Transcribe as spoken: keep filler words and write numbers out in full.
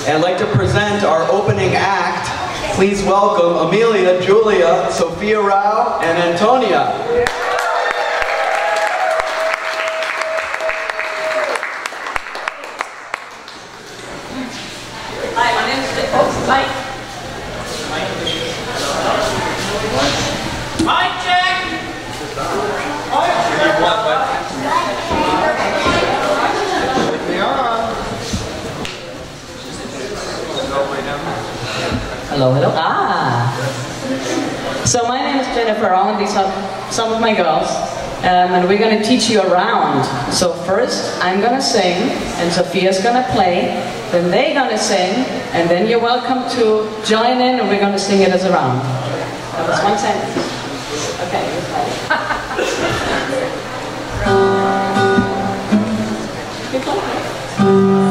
And I'd like to present our opening act. Please welcome Emilia, Julia, Sophia Rau, and Antonia. Hi, my name is Jennifer. Mike. Mic check. Hello, hello. Ah. So my name is Jennifer Rau, and these are some of my girls. Um, and we're going to teach you a round. So first, I'm going to sing, and Sophia's going to play. Then they're going to sing, and then you're welcome to join in, and we're going to sing it as a round. That was one sentence. Okay, you're fine. You play.